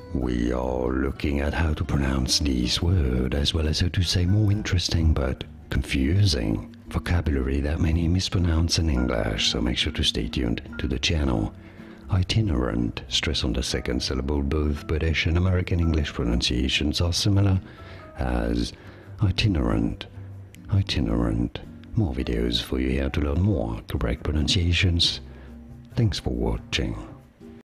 We are looking at how to pronounce these words as well as how to say more interesting but confusing vocabulary that many mispronounce in English, so make sure to stay tuned to the channel. Itinerant, stress on the second syllable. Both British and American English pronunciations are similar as itinerant, itinerant. More videos for you here to learn more correct pronunciations. Thanks for watching.